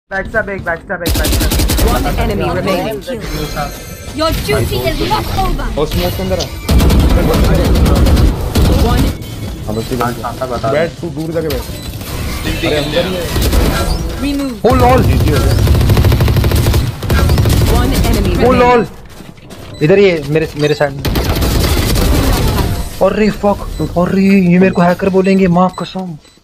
Backstab एक One enemy remaining. Your duty is not over. और smoke के अंदर One. हम उसकी बैठ तू दूर जाके बैठ अरे अंदर ही है Remove. Oh lol One enemy oh remaining. Lol इधर ही है मेरे साइड में अरे फक अरे ये मेरे को हैकर बोलेंगे माँ कसम